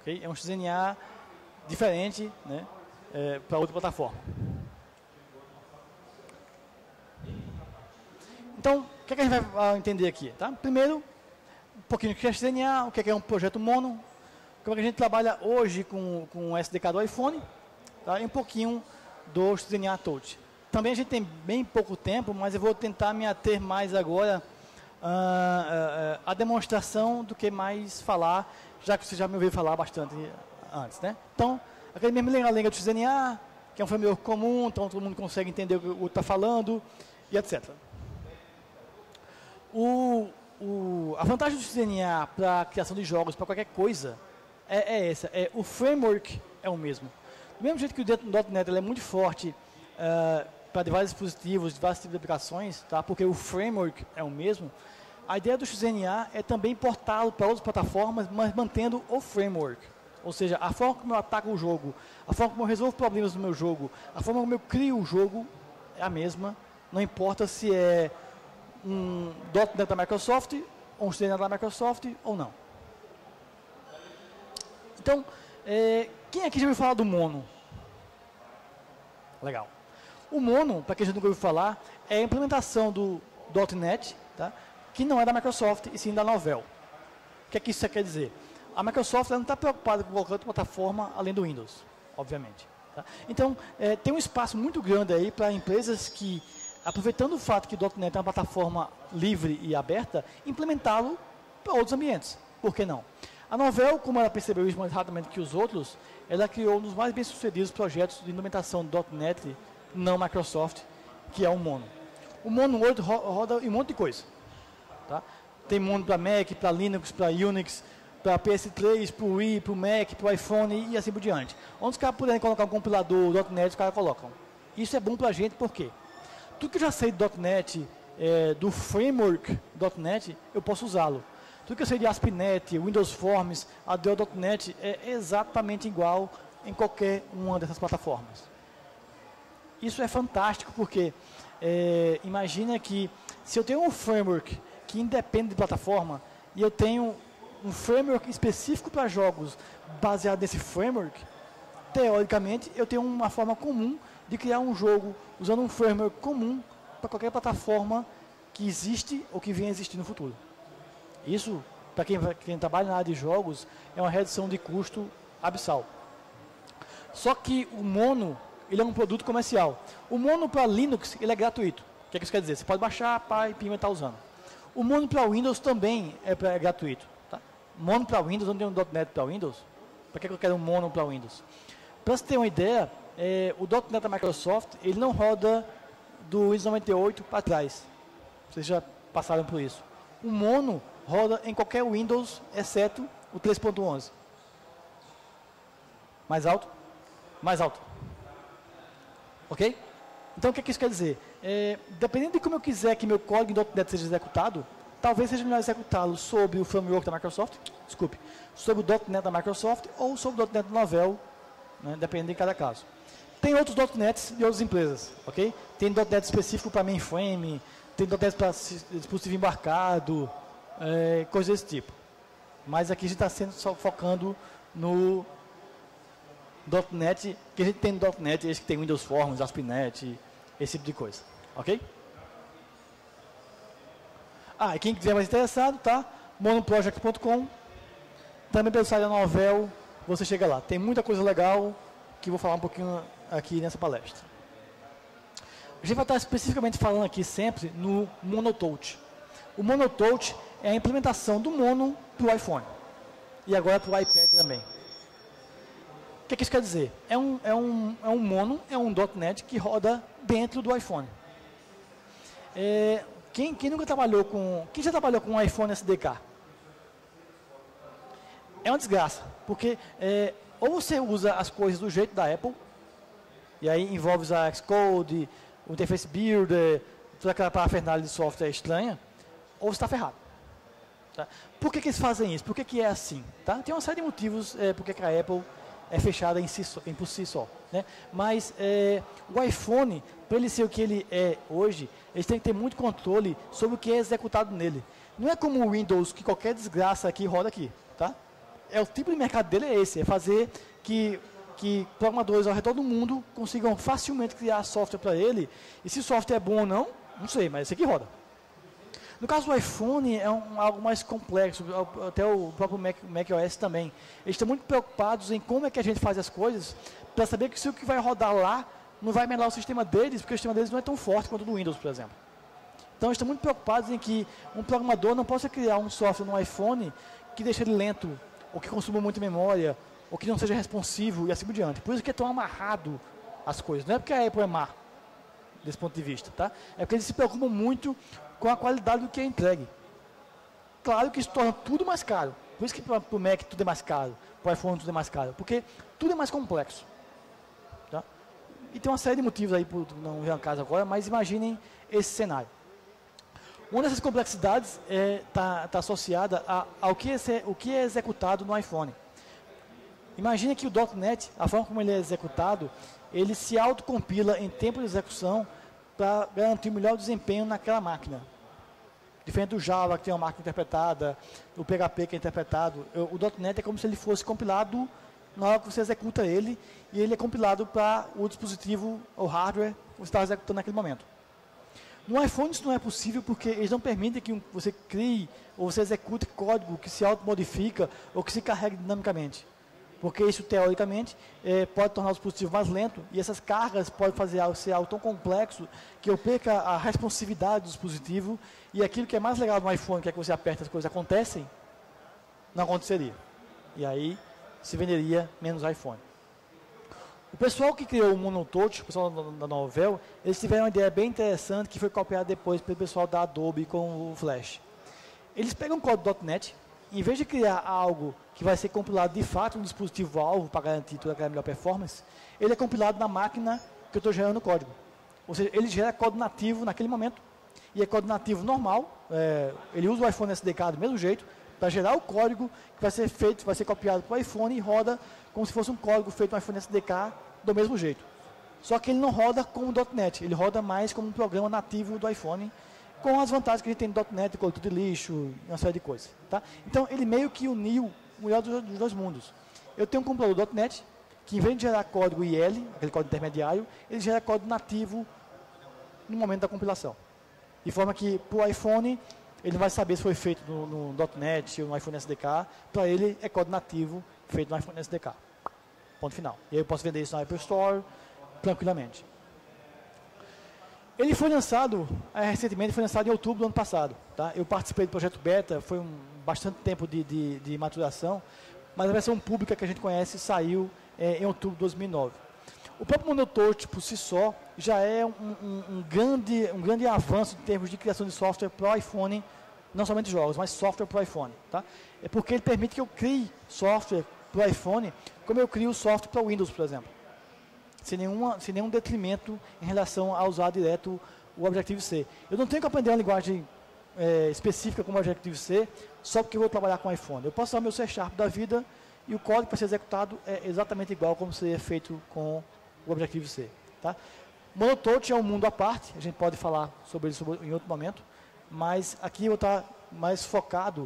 Okay? É um XNA diferente, né, para outra plataforma. Então, o que a gente vai entender aqui? Tá? Primeiro, um pouquinho do que é XNA, o que é um projeto mono, como a gente trabalha hoje com o SDK do iPhone, tá? E um pouquinho do XNA Touch. Também a gente tem bem pouco tempo, mas eu vou tentar me ater mais agora à demonstração do que mais falar, já que você já me ouviu falar bastante antes, né? Então, aquele mesmo lenga-lenga do XNA, que é um framework comum, então todo mundo consegue entender o que está falando, e etc. A vantagem do XNA para a criação de jogos, para qualquer coisa, é essa. O framework é o mesmo. Do mesmo jeito que o .NET ele é muito forte para vários dispositivos, vários tipos de aplicações, tá? Porque o framework é o mesmo, a ideia do XNA é também portá-lo para outras plataformas, mas mantendo o framework. Ou seja, a forma como eu ataco o jogo, a forma como eu resolvo problemas no meu jogo, a forma como eu crio o jogo é a mesma, não importa se é um .NET da Microsoft, ou um XNA da Microsoft, ou não. Então, quem aqui já ouviu falar do Mono? Legal. O Mono, para quem já nunca ouviu falar, é a implementação do .NET, tá? Que não é da Microsoft, e sim da Novell. O que é que isso quer dizer? A Microsoft não está preocupada com qualquer outra plataforma além do Windows, obviamente. Tá? Então, tem um espaço muito grande aí para empresas que, aproveitando o fato que o .NET é uma plataforma livre e aberta, implementá-lo para outros ambientes. Por que não? A Novell, como ela percebeu isso mais rapidamente que os outros, ela criou um dos mais bem-sucedidos projetos de implementação do .NET não Microsoft, que é o Mono. O Mono hoje roda em um monte de coisa. Tá? Tem Mono para Mac, para Linux, para Unix, para PS3, para o Wii, para o Mac, para o iPhone e assim por diante. Onde os caras puderem colocar um compilador .NET, os caras colocam. Isso é bom para a gente, por quê? Tudo que eu já sei do .NET, do framework .NET, eu posso usá-lo. Tudo que eu sei de ASP.NET, Windows Forms, ADO.NET é exatamente igual em qualquer uma dessas plataformas. Isso é fantástico porque imagina que se eu tenho um framework que independe de plataforma e eu tenho um framework específico para jogos baseado nesse framework, teoricamente eu tenho uma forma comum de criar um jogo usando um framework comum para qualquer plataforma que existe ou que venha a existir no futuro. Isso, para quem trabalha na área de jogos, é uma redução de custo abissal. Só que o Mono, ele é um produto comercial. O Mono para Linux, ele é gratuito. O que isso quer dizer? Você pode baixar, e Pima está usando. O Mono para Windows também é gratuito. Tá? Mono para Windows, não tem um .NET para Windows? Para que eu quero um Mono para Windows? Para você ter uma ideia, o .NET da Microsoft, ele não roda do Windows 98 para trás. Vocês já passaram por isso. O Mono roda em qualquer Windows, exceto o 3.11. Mais alto? Mais alto. Ok? Então, o que isso quer dizer? Dependendo de como eu quiser que meu código em .NET seja executado, talvez seja melhor executá-lo sobre o framework da Microsoft, sobre o .NET da Microsoft ou sobre o .NET Novell, né, dependendo de cada caso. Tem outros .NETs de outras empresas, ok? Tem .NET específico para mainframe, tem .NET para dispositivo embarcado, coisas desse tipo. Mas aqui a gente está só focando no .NET, que a gente tem no .NET, esse que tem Windows Forms, ASP.NET, esse tipo de coisa, ok? E quem estiver mais interessado, tá? monoproject.com, também pelo site da Novell, você chega lá. Tem muita coisa legal que eu vou falar um pouquinho aqui nessa palestra. A gente vai estar especificamente falando aqui sempre no MonoTouch. O MonoTouch é a implementação do Mono para o iPhone. E agora para o iPad também. O que isso quer dizer? É um Mono, é um .NET que roda dentro do iPhone. Quem nunca trabalhou com... Quem já trabalhou com um iPhone SDK? É uma desgraça, porque ou você usa as coisas do jeito da Apple, e aí envolve a Xcode, o Interface Builder, toda aquela parafernália de software estranha, ou você está ferrado. Tá? Por que eles fazem isso? Por que é assim? Tá? Tem uma série de motivos por que a Apple é fechada por si só. Né? Mas o iPhone, para ele ser o que ele é hoje, eles têm que ter muito controle sobre o que é executado nele. Não é como o Windows, que qualquer desgraça aqui roda aqui. Tá? o tipo de mercado dele é esse, é fazer que programadores ao redor do mundo consigam facilmente criar software para ele, e se o software é bom ou não, não sei, mas esse aqui roda. No caso do iPhone, é algo mais complexo, até o próprio macOS também. Eles estão muito preocupados em como é que a gente faz as coisas, para saber que se o que vai rodar lá não vai melhorar o sistema deles, porque o sistema deles não é tão forte quanto o do Windows, por exemplo. Então, eles estão muito preocupados em que um programador não possa criar um software no iPhone que deixe ele lento, ou que consuma muita memória, ou que não seja responsivo e assim por diante. Por isso que é tão amarrado as coisas. Não é porque a Apple é má, desse ponto de vista, tá? É porque eles se preocupam muito com a qualidade do que é entregue. Claro que isso torna tudo mais caro. Por isso que para o Mac tudo é mais caro, para o iPhone tudo é mais caro, porque tudo é mais complexo. Tá? E tem uma série de motivos aí, por não ver a casa agora, mas imaginem esse cenário. Uma dessas complexidades está associada ao que é executado no iPhone. Imagine que o .NET, a forma como ele é executado, ele se autocompila em tempo de execução para garantir o melhor desempenho naquela máquina. Diferente do Java, que tem uma máquina interpretada, o PHP que é interpretado, o .NET é como se ele fosse compilado na hora que você executa ele, e ele é compilado para o dispositivo, o hardware, que você está executando naquele momento. No iPhone isso não é possível porque eles não permitem que você crie ou você execute código que se automodifica ou que se carregue dinamicamente. Porque isso, teoricamente, pode tornar o dispositivo mais lento e essas cargas podem fazer ser algo tão complexo que eu perca a responsividade do dispositivo e aquilo que é mais legal no iPhone, que é que você aperta as coisas acontecem, não aconteceria. E aí se venderia menos iPhone. O pessoal que criou o Monotouch, o pessoal da Novell, eles tiveram uma ideia bem interessante que foi copiada depois pelo pessoal da Adobe com o Flash. Eles pegam o código .NET, em vez de criar algo que vai ser compilado de fato no dispositivo-alvo para garantir toda aquela melhor performance, ele é compilado na máquina que eu estou gerando o código. Ou seja, ele gera código nativo naquele momento, e é código nativo normal, ele usa o iPhone SDK do mesmo jeito, para gerar o código que vai ser feito, vai ser copiado para o iPhone e roda como se fosse um código feito no iPhone SDK do mesmo jeito. Só que ele não roda como o .NET, ele roda mais como um programa nativo do iPhone, com as vantagens que a gente tem no .NET, coletor de lixo, uma série de coisas. Tá? Então, ele meio que uniu o melhor dos dois mundos. Eu tenho um compilador .NET, que em vez de gerar código IL, aquele código intermediário, ele gera código nativo no momento da compilação. De forma que, para o iPhone, ele vai saber se foi feito no .NET ou no iPhone SDK, para ele é código nativo feito no iPhone SDK. Ponto final. E aí eu posso vender isso na Apple Store tranquilamente. Ele foi lançado, recentemente foi lançado em outubro do ano passado. Tá? Eu participei do projeto beta, foi bastante tempo de maturação, mas a versão pública que a gente conhece saiu em outubro de 2009. O próprio Monotouch, por si só, já é um grande avanço em termos de criação de software para o iPhone, não somente jogos, mas software para o iPhone. Tá? É porque ele permite que eu crie software para o iPhone, como eu crio software para o Windows, por exemplo. Sem nenhum detrimento em relação a usar direto o Objective-C. Eu não tenho que aprender uma linguagem específica como Objective-C só porque eu vou trabalhar com iPhone. Eu posso usar meu C# da vida e o código para ser executado é exatamente igual como seria feito com o Objective-C. Tá? Monotouch é um mundo à parte, a gente pode falar sobre isso em outro momento, mas aqui eu vou estar mais focado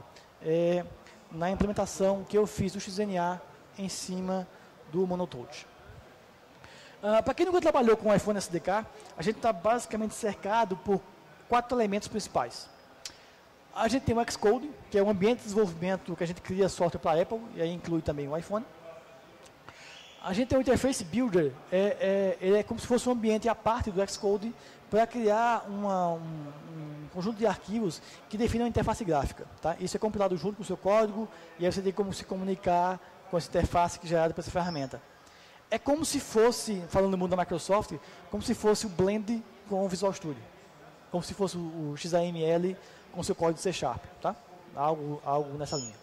na implementação que eu fiz do XNA em cima do Monotouch. Para quem nunca trabalhou com o iPhone SDK, a gente está basicamente cercado por 4 elementos principais. A gente tem o Xcode, que é um ambiente de desenvolvimento que a gente cria software para a Apple, e aí inclui também o iPhone. A gente tem o Interface Builder, ele é como se fosse um ambiente à parte do Xcode para criar um conjunto de arquivos que definem a interface gráfica. Tá? Isso é compilado junto com o seu código, e aí você tem como se comunicar com essa interface que é gerada por essa ferramenta. É como se fosse, falando no mundo da Microsoft, como se fosse o Blend com o Visual Studio. Como se fosse o XAML com o seu código C#. Tá? Algo nessa linha.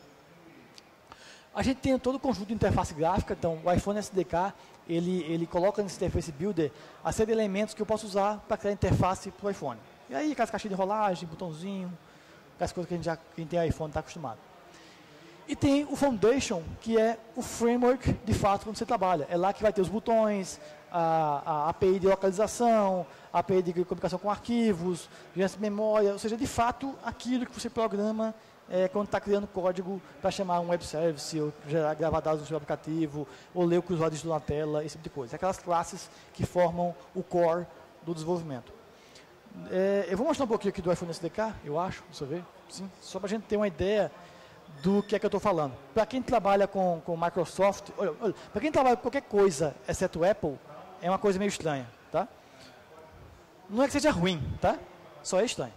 A gente tem todo o conjunto de interface gráfica, então o iPhone SDK, ele coloca nesse Interface Builder a série de elementos que eu posso usar para criar interface para o iPhone. E aí, aquelas caixinhas de rolagem, botãozinho, aquelas coisas que quem tem iPhone está acostumado. E tem o Foundation, que é o framework, de fato, quando você trabalha. É lá que vai ter os botões, a API de localização, a API de comunicação com arquivos, gerência de memória, ou seja, de fato, aquilo que você programa quando está criando código para chamar um web service, ou gravar dados no seu aplicativo, ou ler o que o usuário digitou na tela, esse tipo de coisa. Aquelas classes que formam o core do desenvolvimento. Eu vou mostrar um pouquinho aqui do iPhone SDK, eu acho, deixa eu ver, sim, só para a gente ter uma ideia do que é que eu estou falando. Para quem trabalha com Microsoft, olha, para quem trabalha com qualquer coisa, exceto Apple, é uma coisa meio estranha, tá? Não é que seja ruim, tá? Só é estranho.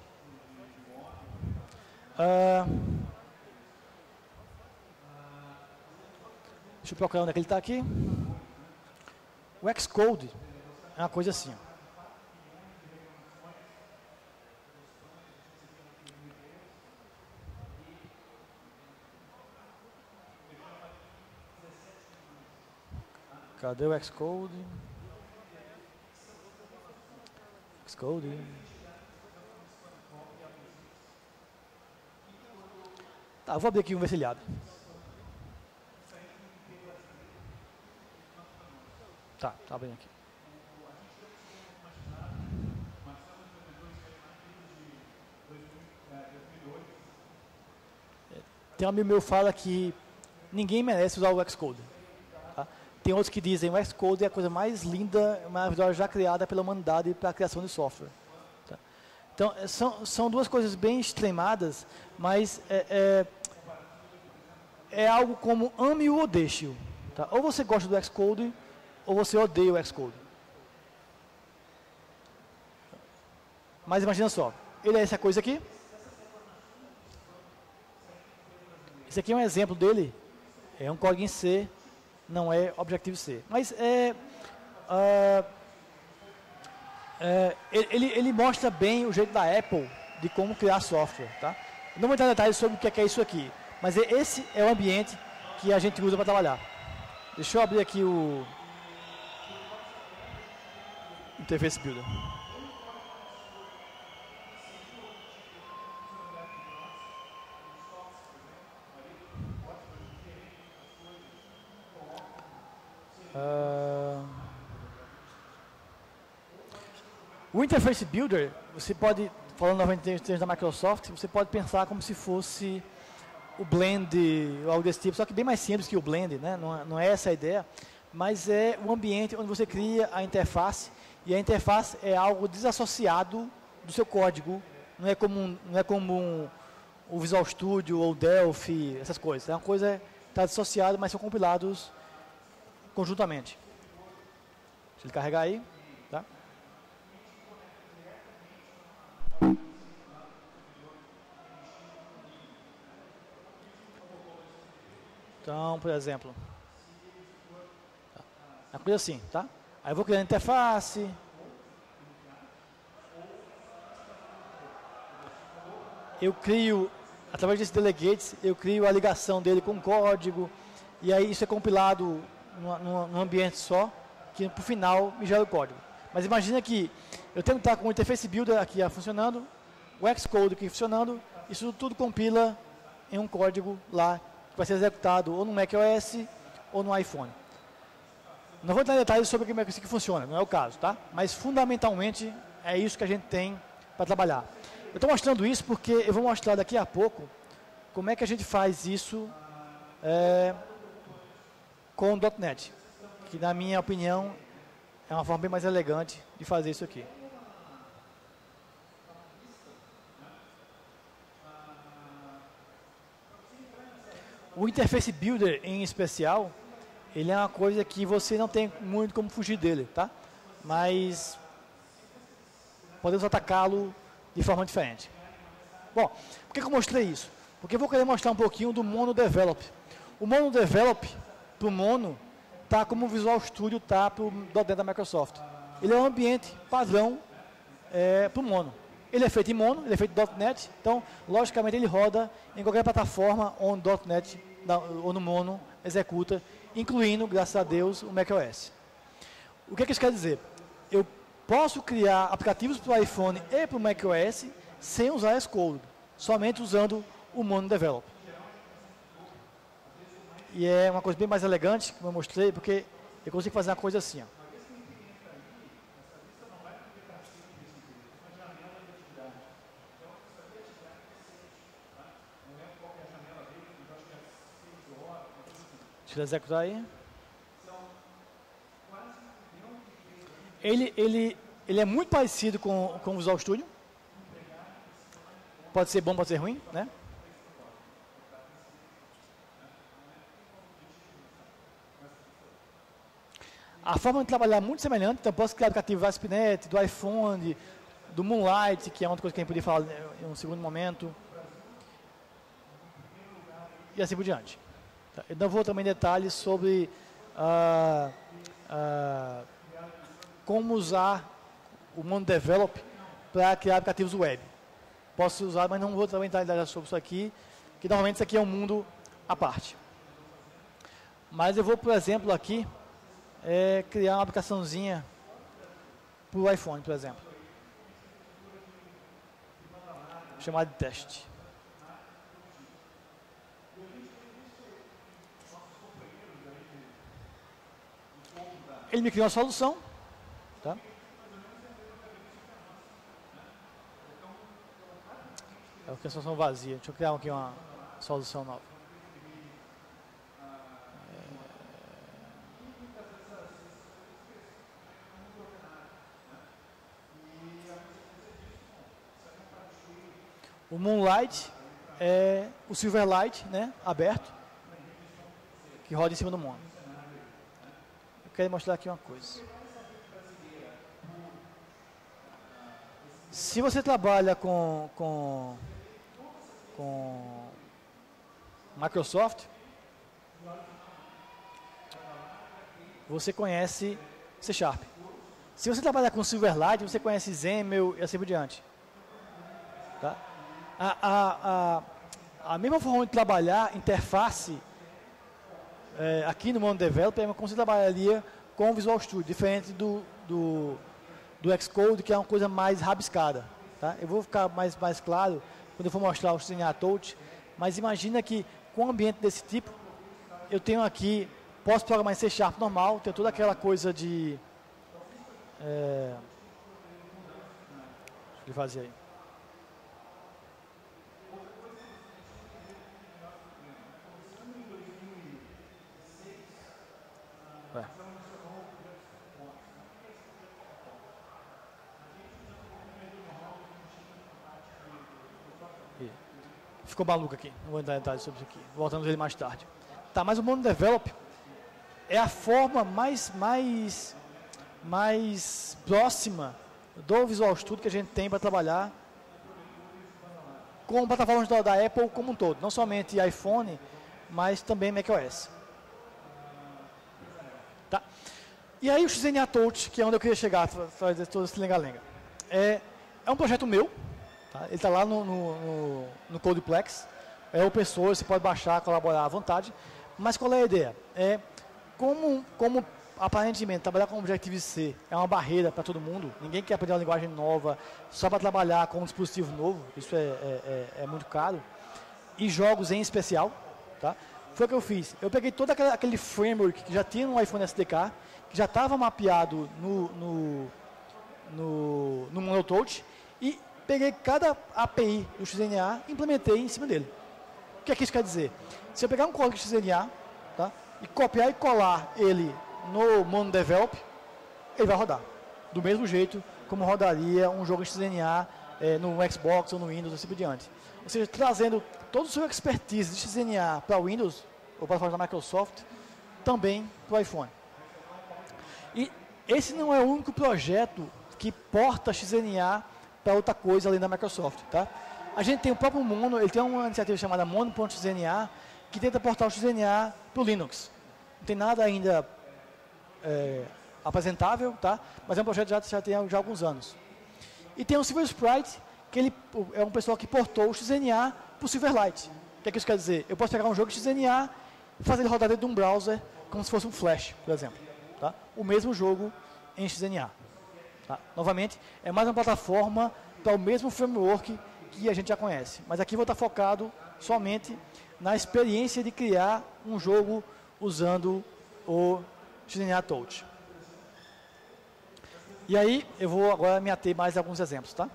Deixa eu procurar onde é que ele está aqui. O Xcode é uma coisa assim, ó. Cadê o Xcode? Xcode. Tá, vou abrir aqui um vencilhado. Tá abrindo aqui. Tem um amigo meu que fala que ninguém merece usar o Xcode. Tá? Tem outros que dizem que o Xcode é a coisa mais linda, maravilhosa já criada pela humanidade para a criação de software. Tá? Então, são duas coisas bem extremadas, mas é algo como ame ou deixe-o. Tá? Ou você gosta do Xcode, ou você odeia o Xcode. Mas imagina só, ele é essa coisa aqui. Esse aqui é um exemplo dele. É um código em C, não é Objective-C. Mas ele mostra bem o jeito da Apple de como criar software. Tá? Não vou entrar em detalhes sobre o que é isso aqui, mas esse é o ambiente que a gente usa para trabalhar. Deixa eu abrir aqui o Interface Builder. O Interface Builder, você pode, falando novamente em termos da Microsoft, você pode pensar como se fosse o Blend ou algo desse tipo, só que bem mais simples que o Blend, né? Não é essa a ideia, mas é um ambiente onde você cria a interface, e a interface é algo desassociado do seu código, não é como o Visual Studio ou o Delphi, essas coisas. É uma coisa que está dissociada, mas são compilados conjuntamente. Deixa ele carregar aí. Tá? Então, por exemplo, é uma coisa assim, tá? Aí eu vou criar a interface. Eu crio, através desses delegates, eu crio a ligação dele com o código, e aí isso é compilado num ambiente só, que por final me gera o código. Mas imagina que eu tenho que estar com o Interface Builder aqui funcionando, o Xcode aqui funcionando, isso tudo compila em um código lá, que vai ser executado ou no macOS ou no iPhone. Não vou entrar em detalhes sobre como é que isso aqui funciona, não é o caso, tá? Mas fundamentalmente é isso que a gente tem para trabalhar. Eu estou mostrando isso porque eu vou mostrar daqui a pouco como é que a gente faz isso com o .NET, que na minha opinião é uma forma bem mais elegante de fazer isso aqui. O Interface Builder em especial, ele é uma coisa que você não tem muito como fugir dele, tá? Mas podemos atacá-lo de forma diferente. Bom, por que eu mostrei isso? Porque eu vou querer mostrar um pouquinho do Mono Develop. O Mono Develop, para o Mono, está como o Visual Studio está para o .NET da Microsoft. Ele é um ambiente padrão para o Mono. Ele é feito em Mono, ele é feito em .NET, então, logicamente, ele roda em qualquer plataforma onde o .NET ou no Mono executa, incluindo, graças a Deus, o macOS. O que isso quer dizer? Eu posso criar aplicativos para o iPhone e para o macOS sem usar Xcode, somente usando o Mono Develop. E é uma coisa bem mais elegante, como eu mostrei, porque eu consigo fazer uma coisa assim, ó. Deixa eu executar aí. Ele é muito parecido com o Visual Studio. Pode ser bom, pode ser ruim, né? A forma de trabalhar é muito semelhante, então posso criar aplicativo do ASP.NET, do iPhone, do Moonlight, que é outra coisa que a gente podia falar em um segundo momento. E assim por diante. Eu não vou também em detalhes sobre como usar o mundo develop para criar aplicativos web. Posso usar, mas não vou também entrar em detalhes sobre isso aqui, que normalmente isso aqui é um mundo à parte. Mas eu vou, por exemplo, aqui, criar uma aplicaçãozinha para o iPhone, por exemplo. Chamada de teste. Ele me criou uma solução. Tá? É uma solução vazia. Deixa eu criar aqui uma solução nova. O Moonlight é o Silverlight, né, aberto, que roda em cima do Mono. Eu quero mostrar aqui uma coisa. Se você trabalha com Microsoft, você conhece C#. Se você trabalhar com Silverlight, você conhece XAML e assim por diante. Tá? A mesma forma de trabalhar, interface, aqui no Mono Developer, é como você trabalharia com o Visual Studio, diferente do Xcode, que é uma coisa mais rabiscada. Tá? Eu vou ficar mais claro quando eu for mostrar o XDNA Touch, mas imagina que com um ambiente desse tipo, eu tenho aqui, posso programar em C# normal, tenho toda aquela coisa de... deixa eu fazer aí. Ficou maluco aqui, não vou entrar em detalhes sobre isso aqui, voltamos a ele mais tarde. Tá, mas o Mono Develop é a forma mais próxima do Visual Studio que a gente tem para trabalhar com plataformas da Apple como um todo, não somente iPhone, mas também macOS. Tá? E aí o XDNA Touch, que é onde eu queria chegar, fazer todo esse lenga-lenga. É um projeto meu. Ele está lá no Codeplex, é open source, você pode baixar, colaborar à vontade. Mas qual é a ideia? Como aparentemente trabalhar com Objective-C é uma barreira para todo mundo, ninguém quer aprender uma linguagem nova só para trabalhar com um dispositivo novo, isso é muito caro, e jogos em especial. Tá? Foi o que eu fiz. Eu peguei todo aquele framework que já tinha no iPhone SDK, que já estava mapeado no MonoTouch, e peguei cada API do XDNA e implementei em cima dele. O que é que isso quer dizer? Se eu pegar um código XDNA, tá, e copiar e colar ele no Mono Develop, ele vai rodar. Do mesmo jeito como rodaria um jogo XDNA no Xbox ou no Windows e assim por diante. Ou seja, trazendo todo o seu expertise de XDNA para o Windows ou para a da Microsoft, também para o iPhone. E esse não é o único projeto que porta XDNA para outra coisa além da Microsoft, tá? A gente tem o próprio Mono, ele tem uma iniciativa chamada Mono.xdna, que tenta portar o XDNA para o Linux. Não tem nada ainda apresentável, tá? Mas é um projeto que já tem já alguns anos. E tem o Silversprite, que ele é um pessoal que portou o XDNA para o Silverlight. O que é que isso quer dizer? Eu posso pegar um jogo de XDNA e fazer ele rodar dentro de um browser, como se fosse um Flash, por exemplo. Tá? O mesmo jogo em XDNA. Tá? Novamente, é mais uma plataforma para o mesmo framework que a gente já conhece. Mas aqui vou estar focado somente na experiência de criar um jogo usando o XDNA Touch. E aí, eu vou agora me ater mais a alguns exemplos. Tá?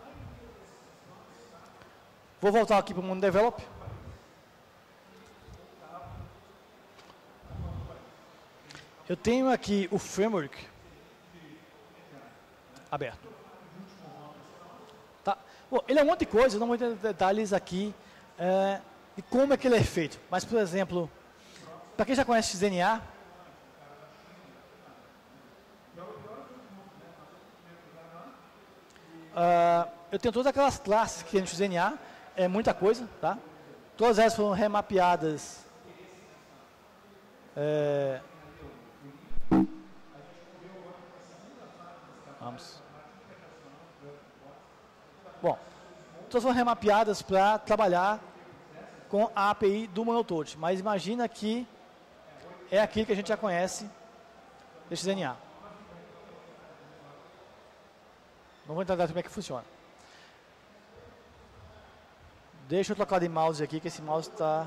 Vou voltar aqui para o Mono Develop. Eu tenho aqui o framework aberto. Tá? Bom, ele é um monte de coisa, eu não vou entrar em detalhes aqui de como é que ele é feito. Mas, por exemplo, para quem já conhece XDNA, eu tenho todas aquelas classes que tem no XDNA, é muita coisa, tá? Todas elas foram remapeadas. Vamos. Bom, todas foram remapeadas para trabalhar com a API do Monotoad, mas imagina que é aquilo que a gente já conhece do XDNA. Não vou entender como é que funciona. Deixa eu trocar de mouse aqui, que esse mouse está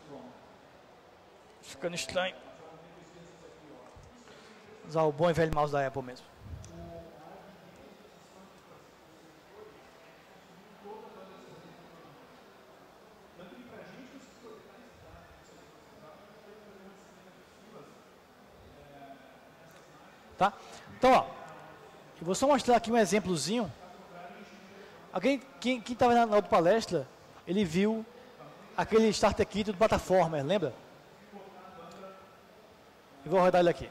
ficando estranho. Usar o bom e velho mouse da Apple mesmo. Tá? Então, ó, eu vou só mostrar aqui um exemplozinho. Quem estava na outra palestra, ele viu aquele starter kit do Platformer, lembra? Eu vou rodar ele aqui.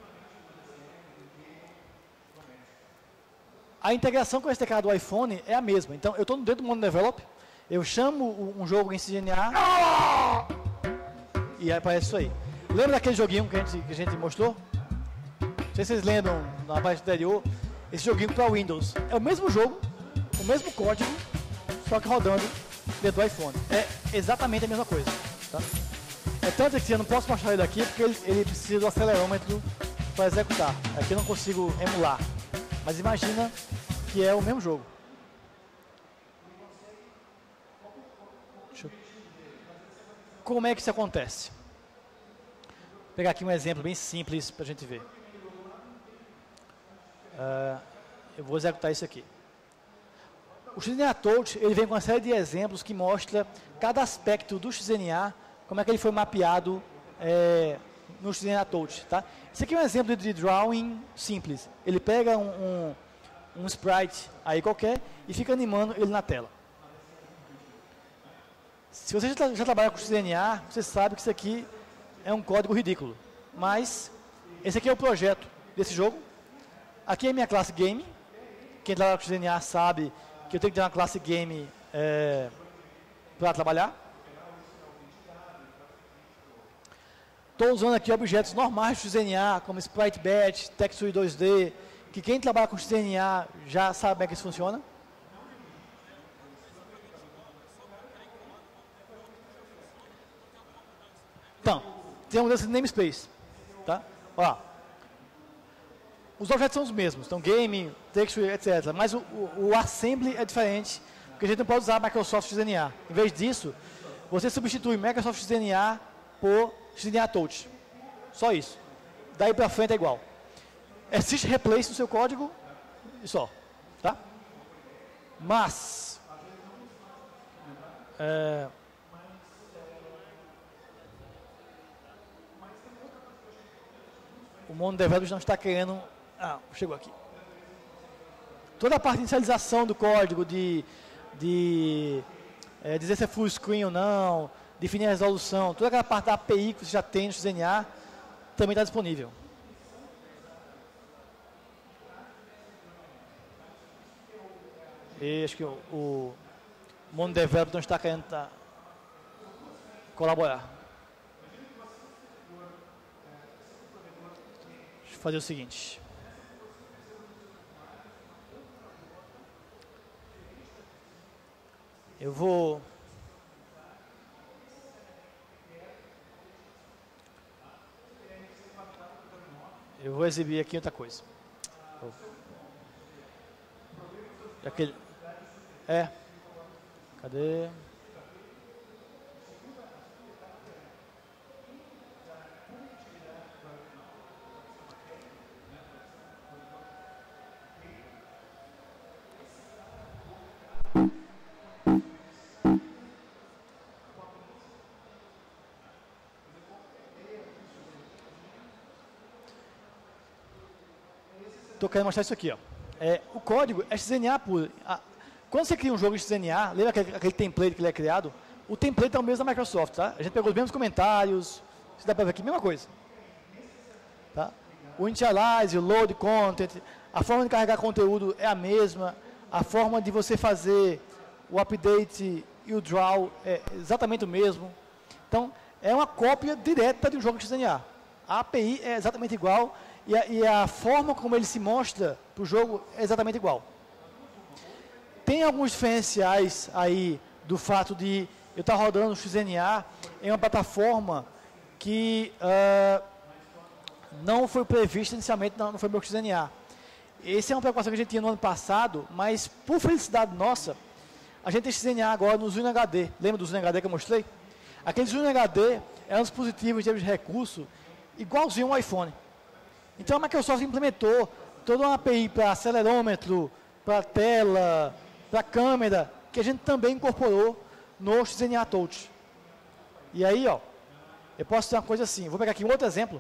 A integração com o SDK do iPhone é a mesma. Então, eu estou dentro do MonoDevelop, eu chamo um jogo em CGNA e aí aparece isso aí. Lembra daquele joguinho que a gente mostrou? Não sei se vocês lembram na parte anterior, esse joguinho para Windows. É o mesmo jogo, o mesmo código, só que rodando dentro do iPhone. É exatamente a mesma coisa. Tá? É tanto que eu não posso mostrar ele aqui porque ele precisa do acelerômetro para executar. Aqui eu não consigo emular. Mas imagina que é o mesmo jogo. Como é que isso acontece? Vou pegar aqui um exemplo bem simples para a gente ver. Eu vou executar isso aqui. O XDNA Touch, ele vem com uma série de exemplos que mostra cada aspecto do XDNA, como é que ele foi mapeado no XDNA Touch. Tá? Esse aqui é um exemplo de drawing simples. Ele pega um sprite aí qualquer e fica animando ele na tela. Se você já trabalha com XDNA, você sabe que isso aqui é um código ridículo. Mas esse aqui é o projeto desse jogo. Aqui é a minha classe Game. Quem trabalha com XDNA sabe que eu tenho que ter uma classe Game para trabalhar. Estou usando aqui objetos normais do XDNA, como Sprite Batch, Texture 2D, que quem trabalha com XDNA já sabe como é que isso funciona. Então, tem uma mudança de namespace. Tá? Ó, os objetos são os mesmos, então game, texture, etc. Mas o assembly é diferente, porque a gente não pode usar Microsoft XDNA. Em vez disso, você substitui Microsoft XDNA por XDNA Touch. Só isso. Daí para frente é igual. Existe replace no seu código e só. Tá? Mas o MonoDevelop não está querendo... chegou aqui. Toda a parte de inicialização do código, de dizer se é full screen ou não, definir a resolução, toda aquela parte da API que você já tem no XDNA, também está disponível. E acho que o MonoDevelop não está querendo colaborar. Deixa eu fazer o seguinte. Eu vou exibir aqui outra coisa. Aquele cadê? estou querendo mostrar isso aqui. Ó. O código é XNA puro. Quando você cria um jogo em XNA, lembra aquele template que ele é criado? O template é o mesmo da Microsoft, tá? A gente pegou os mesmos comentários, se dá para ver aqui, mesma coisa. Tá? O initialize, o load content, a forma de carregar conteúdo é a mesma, a forma de você fazer o update e o draw é exatamente o mesmo. Então, é uma cópia direta de um jogo XNA. A API é exatamente igual e a forma como ele se mostra para o jogo é exatamente igual. Tem alguns diferenciais aí do fato de eu estar rodando o XNA em uma plataforma que não foi prevista inicialmente no framework XNA. Essa é uma preocupação que a gente tinha no ano passado, mas por felicidade nossa, a gente tem XNA agora no Zune HD. Lembra do Zune HD que eu mostrei? Aquele Zune HD é um dispositivo em termos de recurso igualzinho ao iPhone. Então a Microsoft implementou toda uma API para acelerômetro, para tela, para câmera, que a gente também incorporou no XNA Touch. E aí, ó, eu posso ter uma coisa assim, vou pegar aqui um outro exemplo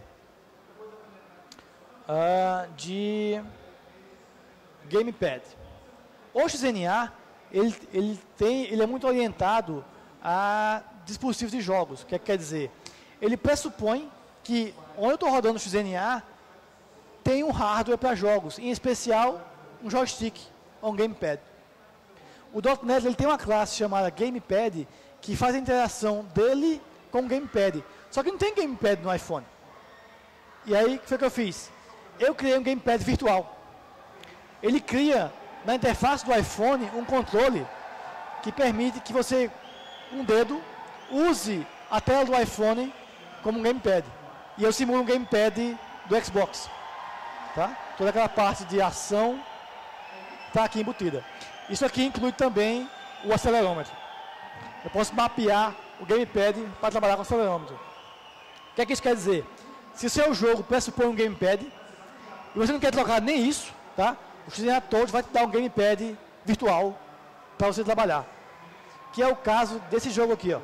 de Gamepad. O XNA, ele é muito orientado a dispositivos de jogos. O que quer dizer? Ele pressupõe que onde eu estou rodando o XNA, tem um hardware para jogos, em especial um joystick ou um gamepad. O .NET ele tem uma classe chamada Gamepad, que faz a interação dele com o gamepad. Só que não tem gamepad no iPhone. E aí, o que foi que eu fiz? Eu criei um gamepad virtual. Ele cria, na interface do iPhone, um controle que permite que você, com um dedo, use a tela do iPhone como um gamepad. E eu simulo um gamepad do Xbox. Tá? Toda aquela parte de ação está aqui embutida. Isso aqui inclui também o acelerômetro. Eu posso mapear o gamepad para trabalhar com o acelerômetro. O que é que isso quer dizer? Se o seu jogo pressupõe um gamepad e você não quer trocar nem isso, tá? O XNA Touch vai te dar um gamepad virtual para você trabalhar. Que é o caso desse jogo aqui, ó.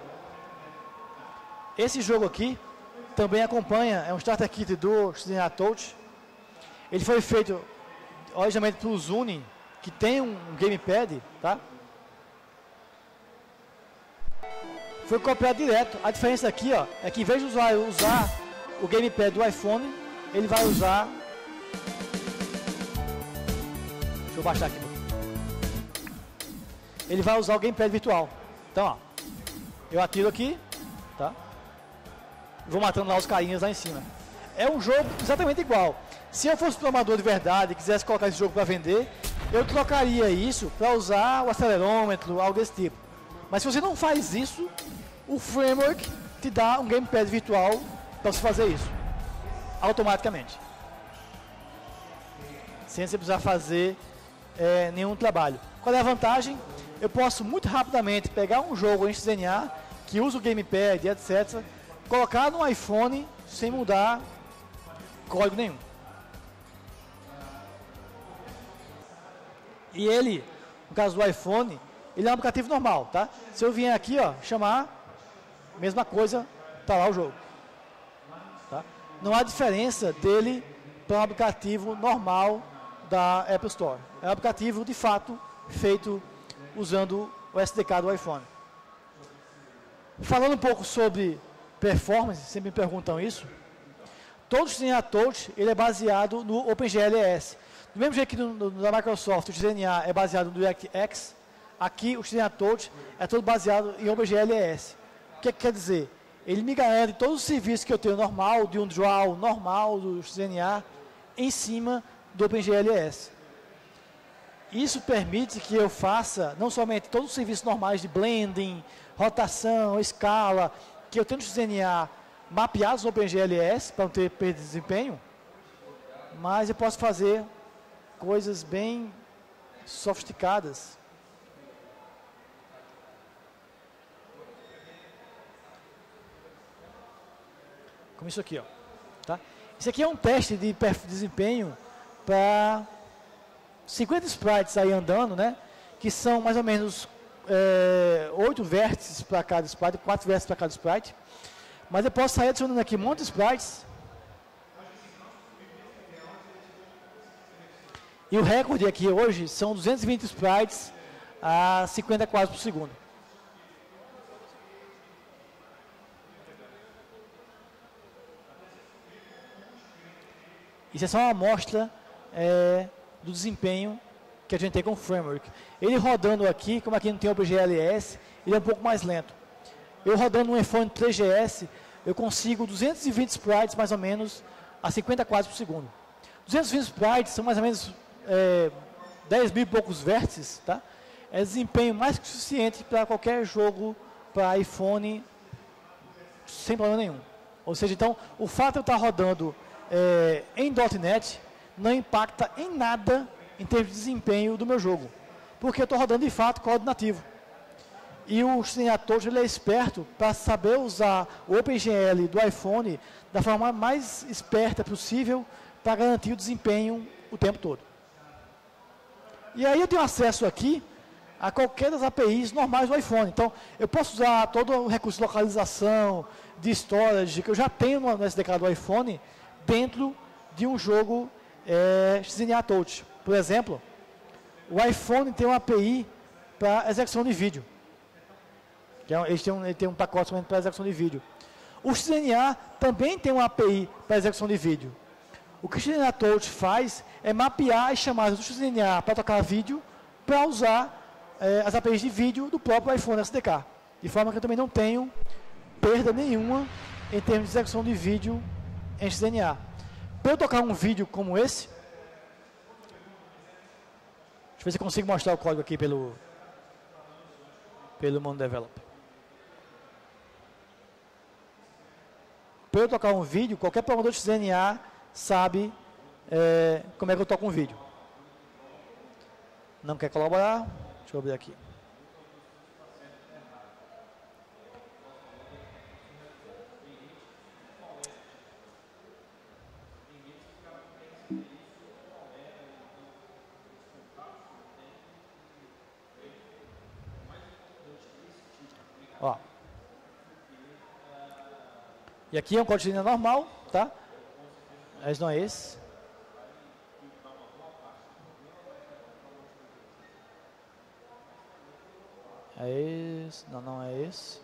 Esse jogo aqui também acompanha, é um starter kit do XNA Touch. Ele foi feito originalmente para o Zune, que tem um gamepad, tá? Foi copiado direto. A diferença aqui, ó, é que em vez de usar o gamepad do iPhone, ele vai usar... Deixa eu baixar aqui. Ele vai usar o gamepad virtual. Então, ó, eu atiro aqui, tá? Vou matando lá os carinhas lá em cima. É um jogo exatamente igual. Se eu fosse programador de verdade e quisesse colocar esse jogo para vender, eu trocaria isso para usar o acelerômetro, algo desse tipo. Mas se você não faz isso, o framework te dá um gamepad virtual para você fazer isso, automaticamente. Sem você precisar fazer nenhum trabalho. Qual é a vantagem? Eu posso muito rapidamente pegar um jogo em XNA, que usa o gamepad, etc., colocar no iPhone sem mudar código nenhum. E ele, no caso do iPhone, ele é um aplicativo normal, tá? Se eu vier aqui, ó, chamar, mesma coisa, tá lá o jogo. Tá? Não há diferença dele para um aplicativo normal da Apple Store. É um aplicativo, de fato, feito usando o SDK do iPhone. Falando um pouco sobre performance, sempre me perguntam isso. Todo o XNA Touch ele é baseado no OpenGLES. Do mesmo jeito que na Microsoft o XNA é baseado no DirectX, aqui o XNA Touch é todo baseado em OpenGLES. O que quer dizer? Ele me garante todos os serviços que eu tenho normal, de um draw normal do XNA, em cima do OpenGLES. Isso permite que eu faça não somente todos os serviços normais de blending, rotação, escala, que eu tenho no XNA mapeados no OpenGLES para não ter perda de desempenho, mas eu posso fazer coisas bem sofisticadas. Como isso aqui, ó. Tá? Isso aqui é um teste de desempenho para 50 sprites aí andando, né? Que são mais ou menos 8 vértices para cada sprite, 4 vértices para cada sprite. Mas eu posso sair adicionando aqui um monte de sprites. E o recorde aqui hoje são 220 sprites a 50 quadros por segundo. Isso é só uma amostra do desempenho que a gente tem com o framework. Ele rodando aqui, como aqui não tem OpenGLS, ele é um pouco mais lento. Eu rodando um iPhone 3GS, eu consigo 220 sprites mais ou menos a 50 quadros por segundo. 220 sprites são mais ou menos 10 mil e poucos vértices, tá? É desempenho mais que suficiente para qualquer jogo para iPhone sem problema nenhum. Ou seja, então, o fato de eu estar rodando em .NET não impacta em nada em termos de desempenho do meu jogo, porque eu estou rodando de fato código nativo. E o Touch ele é esperto para saber usar o OpenGL do iPhone da forma mais esperta possível para garantir o desempenho o tempo todo. E aí eu tenho acesso aqui a qualquer das APIs normais do iPhone. Então, eu posso usar todo o recurso de localização, de storage, que eu já tenho no SDK do iPhone, dentro de um jogo XNA Touch. Por exemplo, o iPhone tem uma API para execução de vídeo. Ele tem um pacote para execução de vídeo. O XNA também tem uma API para execução de vídeo. O que o XNA Touch faz é mapear as chamadas do XNA para tocar vídeo para usar as APIs de vídeo do próprio iPhone SDK. De forma que eu também não tenho perda nenhuma em termos de execução de vídeo em XNA. Para eu tocar um vídeo como esse, deixa eu ver se eu consigo mostrar o código aqui pelo MondeVelop. Para eu tocar um vídeo, qualquer programador de XNA sabe como é que eu toco um vídeo. Não quer colaborar? Deixa eu abrir aqui. Ó. E aqui é um código de linha normal, tá? Mas não é esse. É esse. Não, não é esse.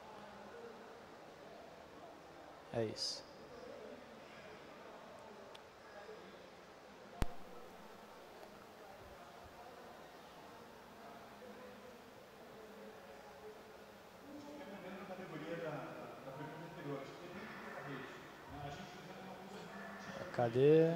É esse. Cadê?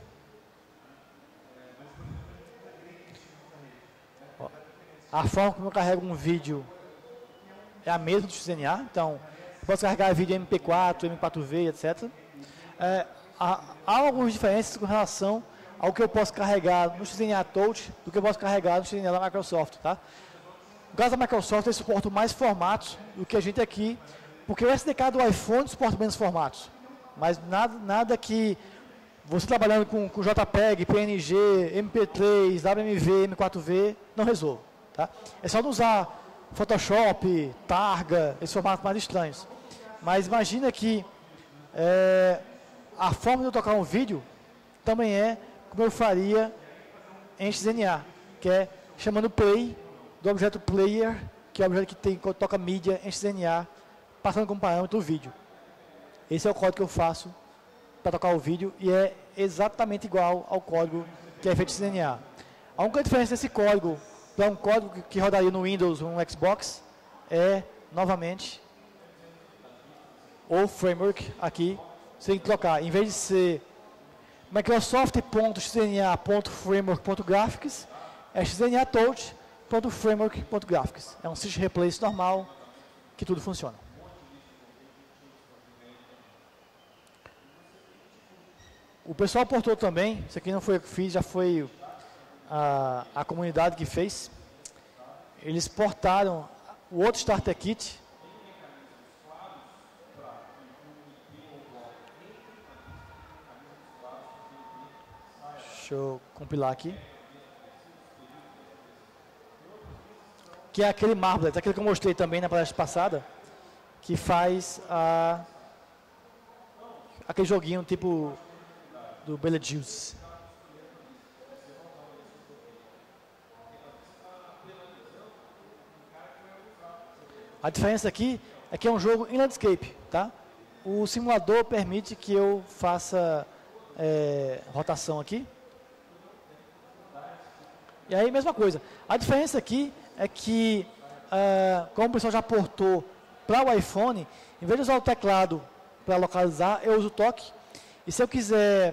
Ó, a forma como eu carrego um vídeo é a mesma do XNA. Então, eu posso carregar vídeo MP4, M4V, etc. Há algumas diferenças com relação ao que eu posso carregar no XNA Touch do que eu posso carregar no XNA da Microsoft. Tá? No caso da Microsoft, eles suportam mais formatos do que a gente aqui, porque o SDK do iPhone suporta menos formatos. Mas nada que você trabalhando com JPEG, PNG, MP3, WMV, M4V, não resolve. Tá? É só não usar Photoshop, Targa, esses formatos mais estranhos. Mas imagina que a forma de eu tocar um vídeo também é como eu faria em XNA, que é chamando play do objeto player, que é o objeto que toca mídia em XNA, passando como parâmetro o vídeo. Esse é o código que eu faço para tocar o vídeo e é exatamente igual ao código que é feito em XNA. A única diferença desse código para um código que rodaria no Windows ou no Xbox é, novamente, o framework aqui. Você tem que trocar, em vez de ser Microsoft.xna.framework.graphics, é xnatouch.framework.graphics. É um switch replace normal que tudo funciona. O pessoal portou também, isso aqui não foi eu que fiz, já foi a comunidade que fez. Eles portaram o outro Starter Kit. Deixa eu compilar aqui. Que é aquele Marblet, aquele que eu mostrei também na palestra passada, que faz aquele joguinho tipo do Beetlejuice. A diferença aqui é que é um jogo em landscape, tá? O simulador permite que eu faça rotação aqui. E aí, mesma coisa. A diferença aqui é que, como o pessoal já portou para o iPhone, em vez de usar o teclado para localizar, eu uso o toque. E se eu quiser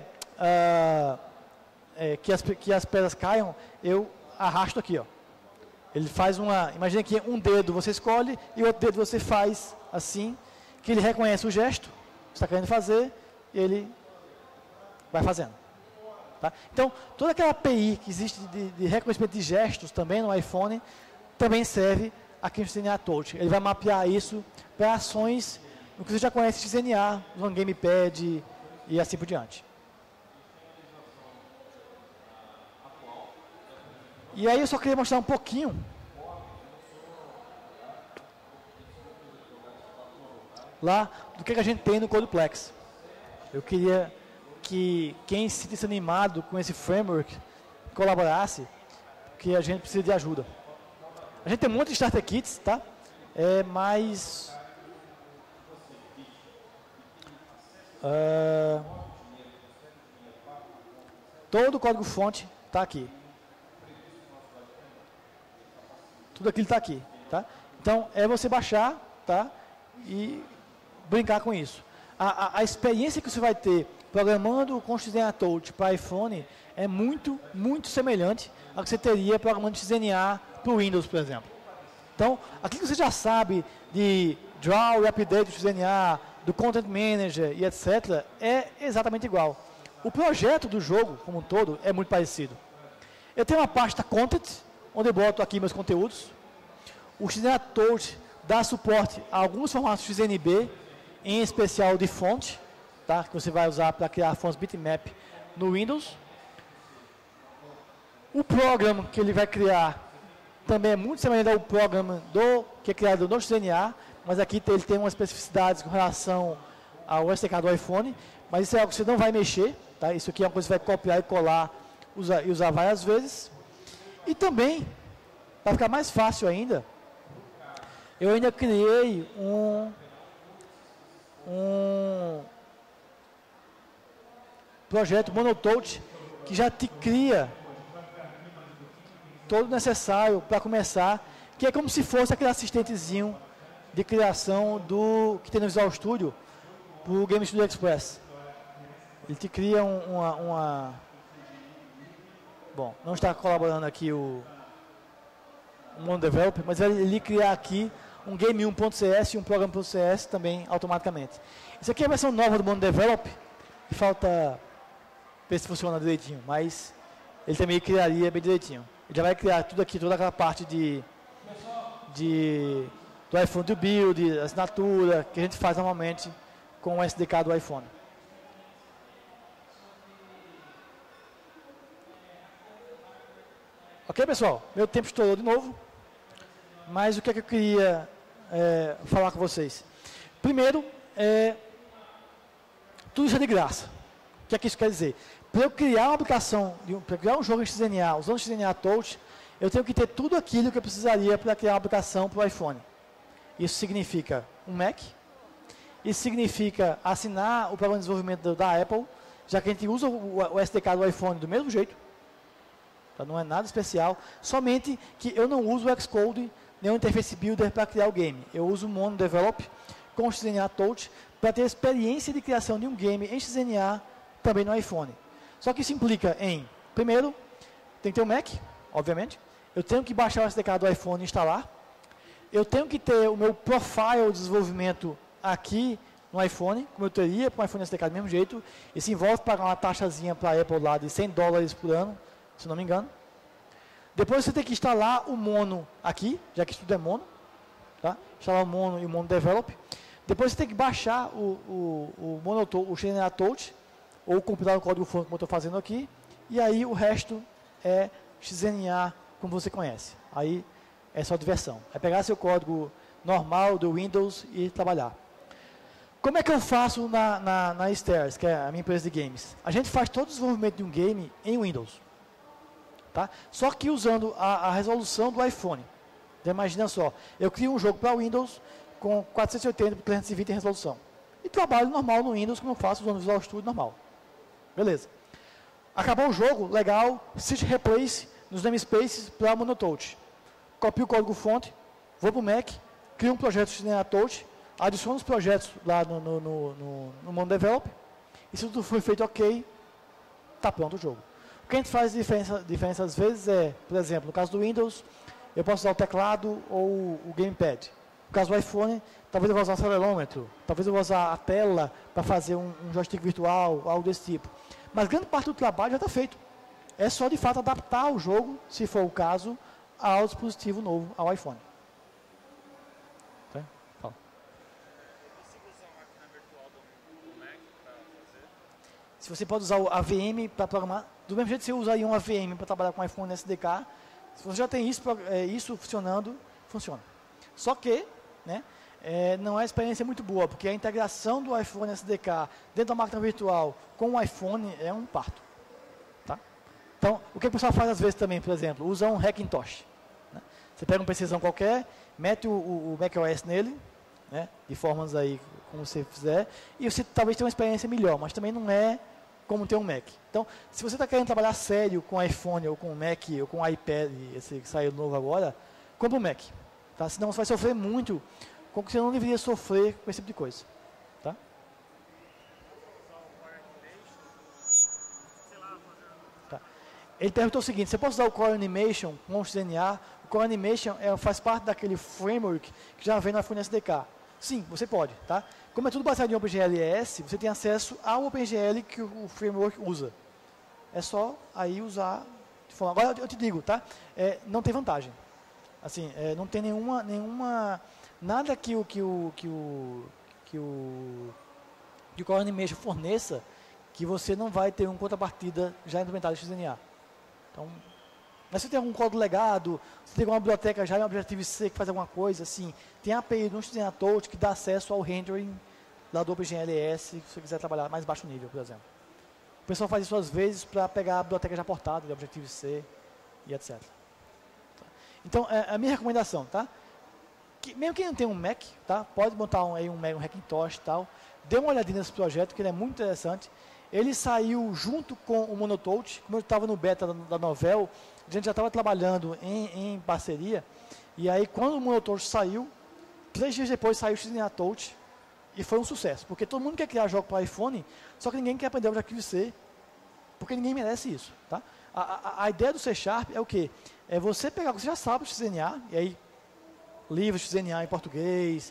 que as pedras caiam, eu arrasto aqui, ó. Ele faz imagina que um dedo você escolhe e o outro dedo você faz assim, que ele reconhece o gesto que você está querendo fazer e ele vai fazendo. Tá? Então, toda aquela API que existe de reconhecimento de gestos também no iPhone, também serve aqui no XNA Touch. Ele vai mapear isso para ações no que você já conhece de XNA, usando Gamepad e assim por diante. E aí eu só queria mostrar um pouquinho lá do que a gente tem no CodePlex. Eu queria que quem se sentisse animado com esse framework colaborasse, porque a gente precisa de ajuda. A gente tem um monte de starter kits, tá? Mas todo o código-fonte está aqui. Tudo aquilo está aqui, tá? Então, é você baixar, tá? E brincar com isso. A experiência que você vai ter programando com XNA Touch para iPhone é muito, muito semelhante ao que você teria programando XNA para o Windows, por exemplo. Então, aquilo que você já sabe de draw e update do XNA, do Content Manager e etc., é exatamente igual. O projeto do jogo, como um todo, é muito parecido. Eu tenho uma pasta Content, onde eu boto aqui meus conteúdos. O XNA Touch dá suporte a alguns formatos XNB, em especial de fonte, tá? Que você vai usar para criar fontes bitmap no Windows. O programa que ele vai criar também é muito semelhante ao programa que é criado no XNA, mas aqui ele tem umas especificidades com relação ao SDK do iPhone, mas isso é algo que você não vai mexer, tá? Isso aqui é uma coisa que você vai copiar e colar e usar várias vezes. E também, para ficar mais fácil ainda, eu ainda criei um projeto MonoTouch que já te cria todo o necessário para começar, que é como se fosse aquele assistentezinho de criação que tem no Visual Studio para o Game Studio Express. Ele te cria Bom, não está colaborando aqui o Mono Developer, mas ele cria aqui um Game 1.cs e um Program.cs também automaticamente. Isso aqui é a versão nova do Mono Developer, e falta ver se funciona direitinho, mas ele também criaria bem direitinho. Ele já vai criar tudo aqui, toda aquela parte do iPhone do build, assinatura, que a gente faz normalmente com o SDK do iPhone. Ok, pessoal? Meu tempo estourou de novo, mas o que é que eu queria falar com vocês? Primeiro, tudo isso é de graça. O que é que isso quer dizer? Para eu criar uma aplicação, para criar um jogo em XNA, usando o XNA Touch, eu tenho que ter tudo aquilo que eu precisaria para criar uma aplicação para o iPhone. Isso significa um Mac, isso significa assinar o programa de desenvolvimento da Apple, já que a gente usa o SDK do iPhone do mesmo jeito, tá? Não é nada especial, somente que eu não uso o Xcode, nem o Interface Builder para criar o game. Eu uso o Mono Develop com o XNA Touch para ter a experiência de criação de um game em XNA também no iPhone. Só que isso implica em, primeiro, tem que ter um Mac, obviamente. Eu tenho que baixar o SDK do iPhone e instalar. Eu tenho que ter o meu profile de desenvolvimento aqui no iPhone, como eu teria para o iPhone SDK do mesmo jeito. Isso envolve pagar uma taxazinha para a Apple lá de $100 por ano, se não me engano. Depois você tem que instalar o Mono aqui, já que isso tudo é Mono. Tá? Instalar o Mono e o Mono Develop. Depois você tem que baixar o XNA Touch, ou compilar o código-fonte como eu estou fazendo aqui. E aí o resto é XNA como você conhece. Aí é só diversão. É pegar seu código normal do Windows e trabalhar. Como é que eu faço na Stairs, que é a minha empresa de games? A gente faz todo o desenvolvimento de um game em Windows. Tá? Só que usando a resolução do iPhone. Então imagina só, eu crio um jogo para Windows com 480 por 320 em resolução. E trabalho normal no Windows, como eu faço usando o Visual Studio normal. Beleza. Acabou o jogo, legal, City Replace nos namespaces para Monotouch. Copio o código-fonte, vou para o Mac, crio um projeto de Touch, adiciono os projetos lá no Mono Develop, e se tudo foi feito ok, está pronto o jogo. O que a gente faz diferença às vezes é, por exemplo, no caso do Windows, eu posso usar o teclado ou o Gamepad. No caso do iPhone, talvez eu vou usar o acelerômetro, talvez eu vou usar a tela para fazer um joystick virtual, algo desse tipo. Mas grande parte do trabalho já está feito. É só, de fato, adaptar o jogo, se for o caso, ao dispositivo novo, ao iPhone. Fala. Se você pode usar o AVM para programar, do mesmo jeito que você usaria um AVM para trabalhar com iPhone SDK, se você já tem isso funcionando, funciona. Só que, né, não é uma experiência muito boa, porque a integração do iPhone SDK dentro da máquina virtual com o iPhone é um parto. Tá? Então, o que o pessoal faz às vezes também, por exemplo, usa um Hackintosh. Né? Você pega um PCzão qualquer, mete o macOS nele, né, de formas aí como você fizer, e você talvez tenha uma experiência melhor, mas também não é como ter um Mac. Então, se você está querendo trabalhar sério com iPhone, ou com Mac, ou com iPad, esse que saiu novo agora, compra um Mac. Tá? Senão você vai sofrer muito, como que você não deveria sofrer com esse tipo de coisa. Tá? Tá. Ele perguntou o seguinte, você pode usar o Core Animation com o XNA? O Core Animation faz parte daquele framework que já vem no iPhone SDK. Sim, você pode. Tá? Como é tudo baseado em OpenGL-ES, você tem acesso ao OpenGL que o framework usa. É só aí usar de forma... Agora eu te digo, tá? Não tem vantagem. Assim, não tem nenhuma nada que o Core Animation forneça que você não vai ter uma contrapartida já implementada em XNA. Então, mas se tem algum código legado, se tem alguma biblioteca já em Objective-C que faz alguma coisa, assim, tem a API no XNA Touch que dá acesso ao rendering lá do OpenGL-ES, se você quiser trabalhar mais baixo nível, por exemplo. O pessoal faz isso às vezes para pegar a biblioteca já portada de Objective-C e etc. Então, a minha recomendação, tá? Mesmo quem não tem um Mac, tá? Pode botar um Hackintosh e tal. Dê uma olhadinha nesse projeto, que ele é muito interessante. Ele saiu junto com o Monotouch, como eu estava no beta da Novell, a gente já estava trabalhando em parceria. E aí, quando o Monotouch saiu, 3 dias depois saiu o XNA Touch, e foi um sucesso. Porque todo mundo quer criar jogo para iPhone, só que ninguém quer aprender Objective-C, porque ninguém merece isso, tá? A ideia do C# é o quê? É você pegar, você já sabe o XNA, e aí livros XNA em português,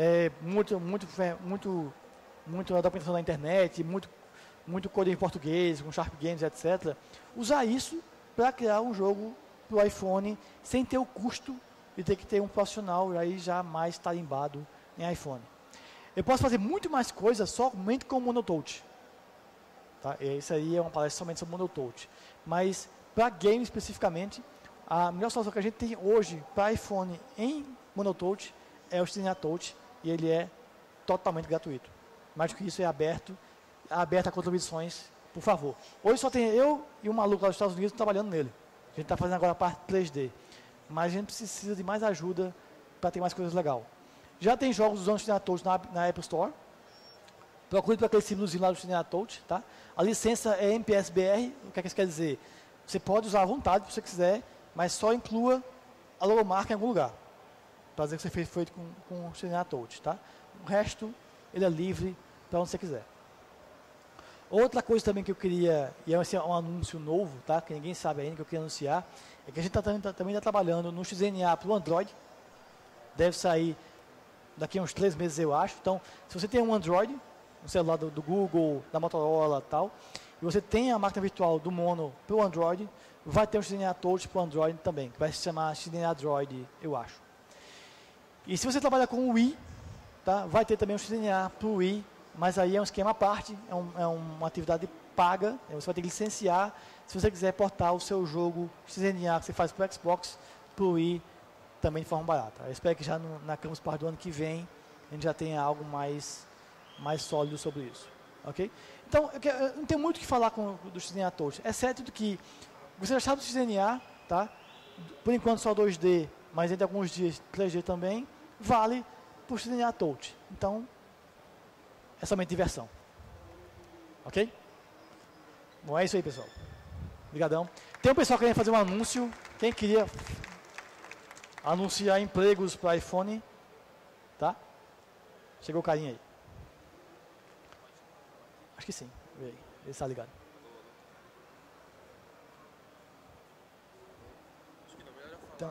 muito adaptação na internet, muito código em português, com Sharp Games, etc. Usar isso para criar um jogo para o iPhone, sem ter o custo de ter que ter um profissional aí já mais tarimbado em iPhone. Eu posso fazer muito mais coisas somente com o Monotouch. Tá? Isso aí é uma palestra somente sobre Monotouch. Mas, para game especificamente, a melhor solução que a gente tem hoje para iPhone em Monotouch é o XNA Touch, e ele é totalmente gratuito. Mais do que isso, é aberto a contribuições, por favor. Hoje só tem eu e um maluco lá dos Estados Unidos trabalhando nele. A gente está fazendo agora a parte 3D. Mas a gente precisa de mais ajuda para ter mais coisas legais. Já tem jogos usando o XNA Touch na Apple Store. Procure para aquele símbolozinho lá do XNA Touch. Tá? A licença é MPS-BR. O que é que isso quer dizer? Você pode usar à vontade, se você quiser, mas só inclua a logomarca em algum lugar. Para dizer que você fez feito com o XNA Touch. Tá? O resto, ele é livre para onde você quiser. Outra coisa também que eu queria, e é um anúncio novo, tá? Que ninguém sabe ainda, que eu queria anunciar, é que a gente também está trabalhando no XNA para o Android. Deve sair daqui a uns 3 meses, eu acho. Então, se você tem um Android, um celular do Google, da Motorola e tal, e você tem a máquina virtual do Mono para o Android, vai ter um XNA Touch para o Android também, que vai se chamar XNA Android, eu acho. E se você trabalha com o Wii, tá? Vai ter também um XNA para o Wii, mas aí é um esquema à parte, é uma atividade paga, você vai ter que licenciar se você quiser portar o seu jogo XNA que você faz para o Xbox, para o Wii, também de forma barata. Eu espero que já na Campus Party do ano que vem, a gente já tenha algo mais sólido sobre isso. Ok? Então, eu não tenho muito o que falar do XNA Touch, exceto do que você já sabe do XNA, tá? Por enquanto só 2D mas entre alguns dias 3G também, vale para o CNA Touch. Então, é somente diversão. Ok? Bom, é isso aí, pessoal. Obrigadão. Tem um pessoal querendo fazer um anúncio. Quem queria anunciar empregos para iPhone, tá? Chegou o carinha aí. Acho que sim. Ele está ligado. Então.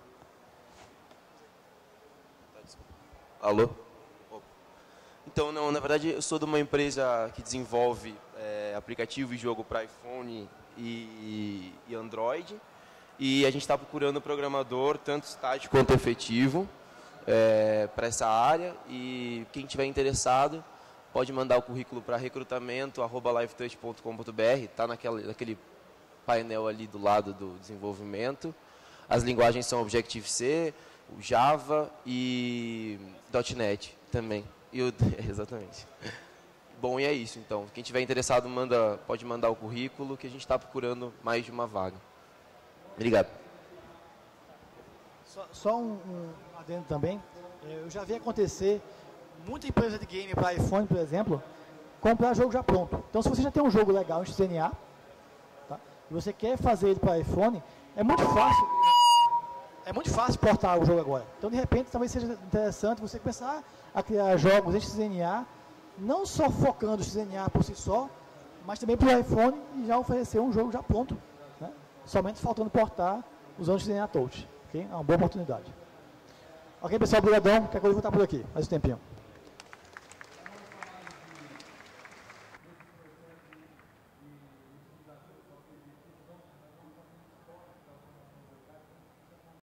Alô? Então, não, na verdade, eu sou de uma empresa que desenvolve aplicativo e jogo para iPhone e Android. E a gente está procurando programador, tanto estático quanto efetivo, para essa área. E quem tiver interessado, pode mandar o currículo para recrutamento@livetouch.com.br. Está naquele painel ali do lado do desenvolvimento. As linguagens são Objective-C, o Java e .NET também. Exatamente. Bom, e é isso, então. Quem tiver interessado, pode mandar o currículo, que a gente está procurando mais de uma vaga. Obrigado. Só um adendo também. Eu já vi acontecer muita empresa de game para iPhone, por exemplo, comprar jogo já pronto. Então, se você já tem um jogo legal em XNA, tá, e você quer fazer ele para iPhone, é muito fácil. É muito fácil portar o jogo agora. Então, de repente, talvez seja interessante você começar a criar jogos em XNA, não só focando o XNA por si só, mas também para o iPhone e já oferecer um jogo já pronto, né? Somente faltando portar usando o XNA Touch. Okay? É uma boa oportunidade. Ok, pessoal, obrigadão. Qualquer coisa eu vou estar por aqui. Mais um tempinho.